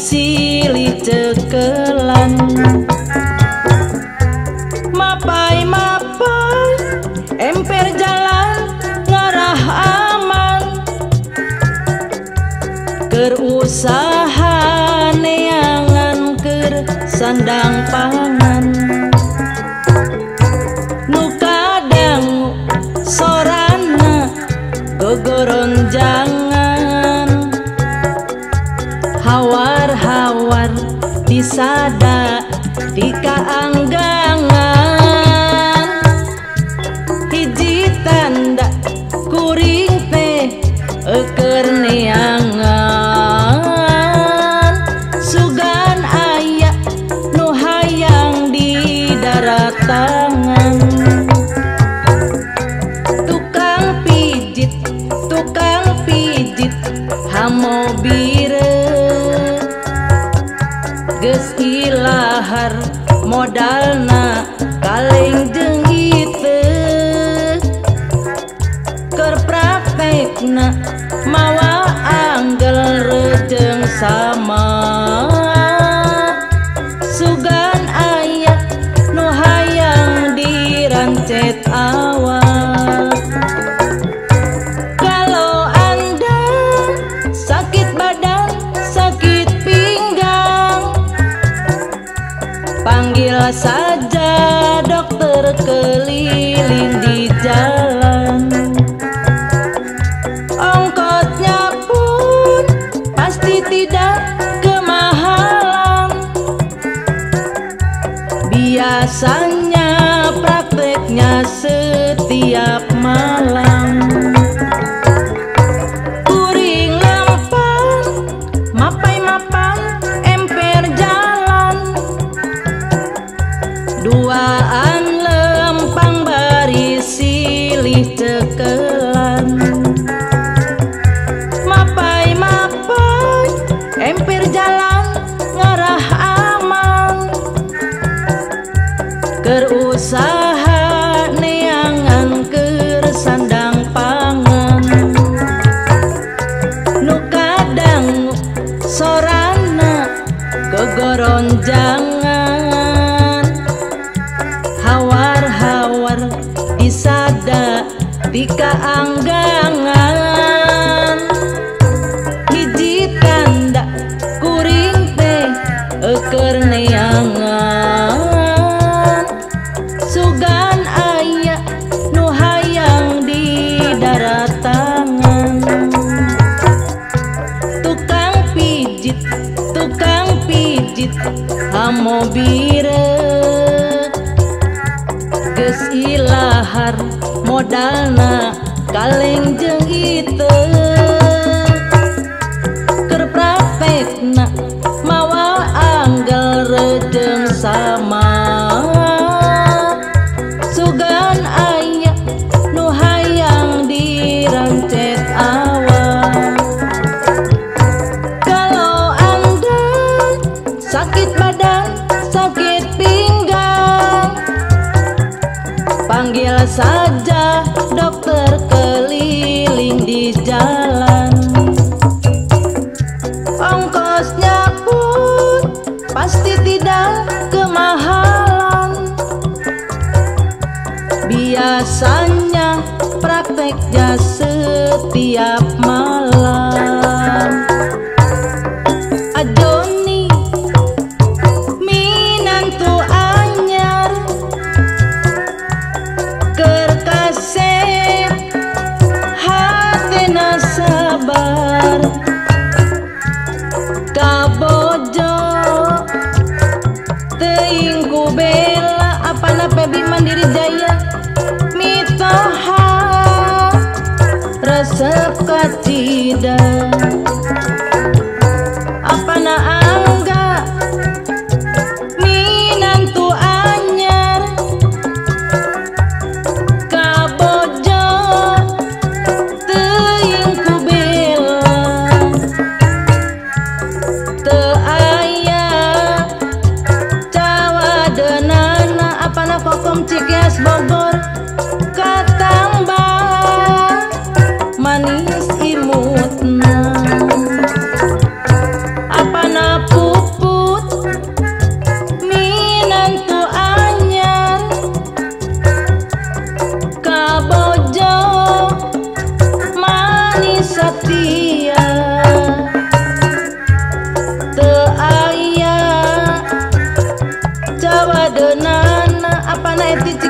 silih cekelan. Mapai-mapai emper jalan ngarah aman, keur usaha neangan keur sandang pangan. Nu kadang sorana gogoronjangan, hawar-hawar disada di kaanggangan. Hiji tanda kuring teh keur neangan, sugan aya nu hayang di darat tangan. Tukang pijit hamo bire, geus ilahar modalna kaleng jeung iteu. Keur praktekna mawa anggel reujeng sama, sugan aya nu hayang dirancet awak. Kalau Anda sakit badan, sakit pinggang, panggil saja dokter keliling di jalan. Ongkosnya pun pasti tidak kemahalan, biasanya prakteknya setiap malam. Kuring lempang, mapai-mapai emper jalan, duaan lempang baris silih cekelan. Mapai-mapai emper jalan ngarah aman, keur usaha neangan keur sandang pangan. Nu kadang sorana gogoronjangan, hawar-hawar disada di kaanggangan. Hiji tanda kuring teh keur neangan, sugan aya nu hayang di darat tangan. Tukang pijit hamo bire, geus ilahar modalna kaleng jeung iteu. Keur praktekna mawa anggel reujeng sama, sugan aya nu hayang dirancet awak. Kalau Anda sakit badan, sakit pinggang, panggil saja dokter keliling di jalan. Ongkosnya pun pasti tidak kemahalan, biasanya prakteknya setiap malam. Ajoni minantu anyar, keur kasep hatena sabar. Kabojo teuing ku bela, apana Pebi Mandiri Jaya, mitoha resep kacida. Apana angga minantu anyar, kabojo teuing ku bela. Teu aya cawadeunana, apana Kokom Cikeas Bogor, katambah manis imutna. Apana Laiti